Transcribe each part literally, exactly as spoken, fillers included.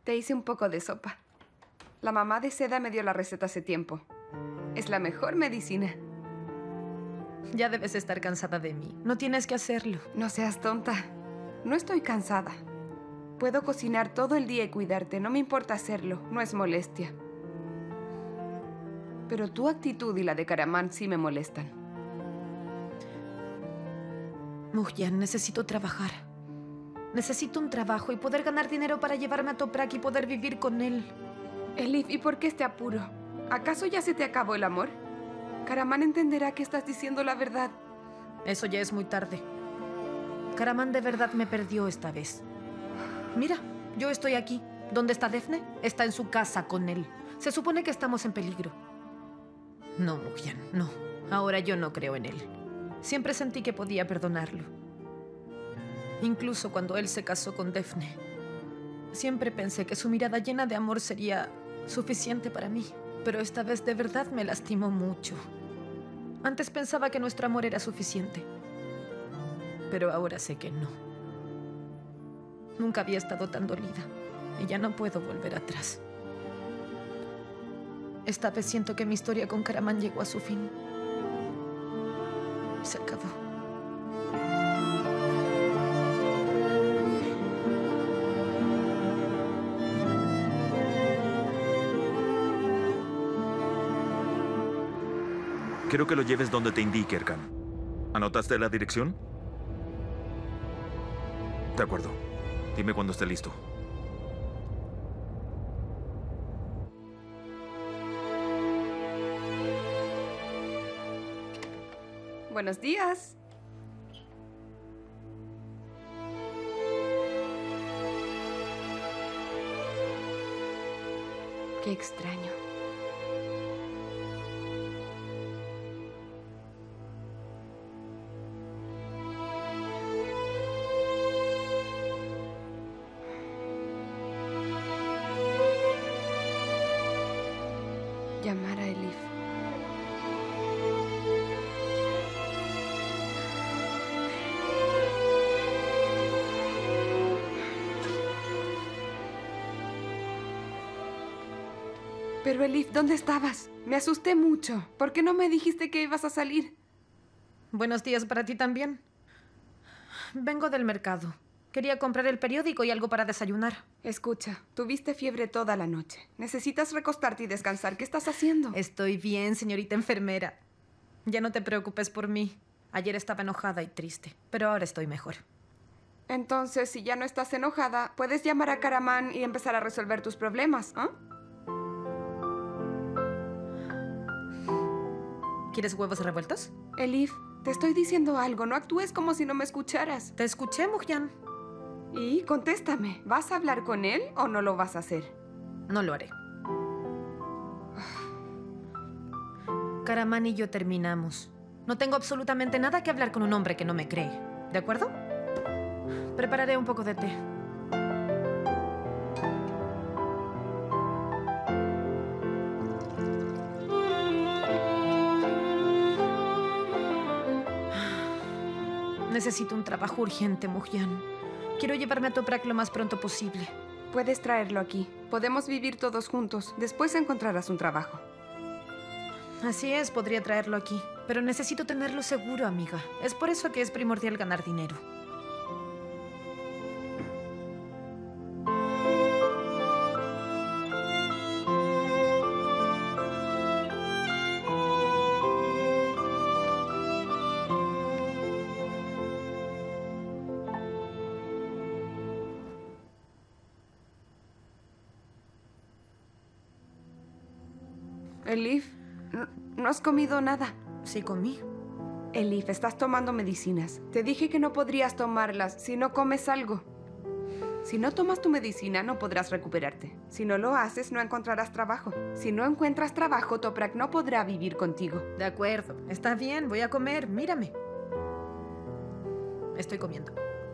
Te hice un poco de sopa. La mamá de Seda me dio la receta hace tiempo. Es la mejor medicina. Ya debes estar cansada de mí. No tienes que hacerlo. No seas tonta. No estoy cansada. Puedo cocinar todo el día y cuidarte. No me importa hacerlo. No es molestia. Pero tu actitud y la de Karaman sí me molestan. Muhyan, necesito trabajar. Necesito un trabajo y poder ganar dinero para llevarme a Toprak y poder vivir con él. Elif, ¿y por qué este apuro? ¿Acaso ya se te acabó el amor? Karaman entenderá que estás diciendo la verdad. Eso ya es muy tarde. Karaman de verdad me perdió esta vez. Mira, yo estoy aquí. ¿Dónde está Defne? Está en su casa con él. Se supone que estamos en peligro. No, Muhyan, no. Ahora yo no creo en él. Siempre sentí que podía perdonarlo. Incluso cuando él se casó con Defne. Siempre pensé que su mirada llena de amor sería suficiente para mí. Pero esta vez de verdad me lastimó mucho. Antes pensaba que nuestro amor era suficiente. Pero ahora sé que no. Nunca había estado tan dolida. Y ya no puedo volver atrás. Esta vez siento que mi historia con Karaman llegó a su fin. Se acabó. Quiero que lo lleves donde te indique, Erkan. ¿Anotaste la dirección? De acuerdo. Dime cuando esté listo. Buenos días. Qué extraño. Llamar a Elif. Pero Elif, ¿dónde estabas? Me asusté mucho. ¿Por qué no me dijiste que ibas a salir? Buenos días para ti también. Vengo del mercado. Quería comprar el periódico y algo para desayunar. Escucha, tuviste fiebre toda la noche. Necesitas recostarte y descansar. ¿Qué estás haciendo? Estoy bien, señorita enfermera. Ya no te preocupes por mí. Ayer estaba enojada y triste, pero ahora estoy mejor. Entonces, si ya no estás enojada, puedes llamar a Karaman y empezar a resolver tus problemas, ¿eh? ¿Quieres huevos revueltos? Elif, te estoy diciendo algo. No actúes como si no me escucharas. Te escuché, Muhyan. Y contéstame, ¿vas a hablar con él o no lo vas a hacer? No lo haré. Karaman y yo terminamos. No tengo absolutamente nada que hablar con un hombre que no me cree. ¿De acuerdo? Prepararé un poco de té. Necesito un trabajo urgente, Muhyan. Quiero llevarme a Toprak lo más pronto posible. Puedes traerlo aquí. Podemos vivir todos juntos. Después encontrarás un trabajo. Así es, podría traerlo aquí. Pero necesito tenerlo seguro, amiga. Es por eso que es primordial ganar dinero. Elif, no, no has comido nada. Sí, comí. Elif, estás tomando medicinas. Te dije que no podrías tomarlas si no comes algo. Si no tomas tu medicina, no podrás recuperarte. Si no lo haces, no encontrarás trabajo. Si no encuentras trabajo, Toprak no podrá vivir contigo. De acuerdo. Está bien, voy a comer. Mírame. Estoy comiendo.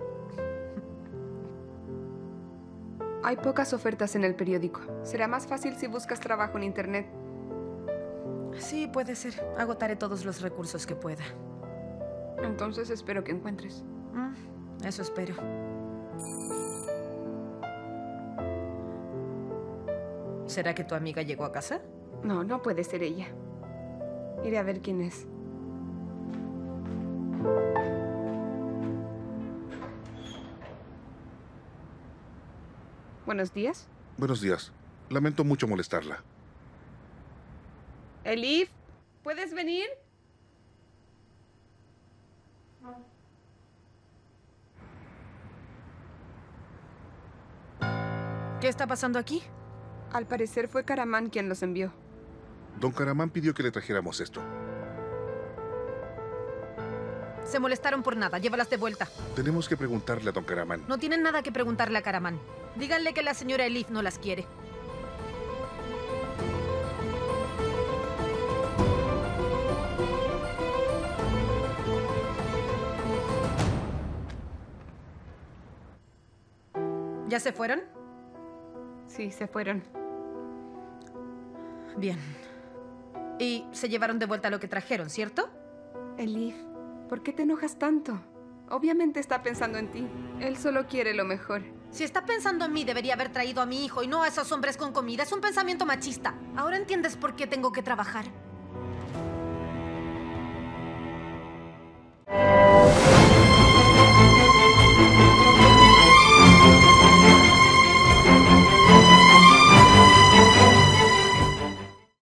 Hay pocas ofertas en el periódico. Será más fácil si buscas trabajo en internet. Sí, puede ser. Agotaré todos los recursos que pueda. Entonces espero que encuentres. Mm, eso espero. ¿Será que tu amiga llegó a casa? No, no puede ser ella. Iré a ver quién es. Buenos días. Buenos días. Lamento mucho molestarla. Elif, ¿puedes venir? ¿Qué está pasando aquí? Al parecer fue Karaman quien los envió. Don Karaman pidió que le trajéramos esto. Se molestaron por nada. Llévalas de vuelta. Tenemos que preguntarle a Don Karaman. No tienen nada que preguntarle a Karaman. Díganle que la señora Elif no las quiere. ¿Ya se fueron? Sí, se fueron. Bien. Y se llevaron de vuelta lo que trajeron, ¿cierto? Elif, ¿por qué te enojas tanto? Obviamente está pensando en ti. Él solo quiere lo mejor. Si está pensando en mí, debería haber traído a mi hijo y no a esos hombres con comida. Es un pensamiento machista. Ahora entiendes por qué tengo que trabajar.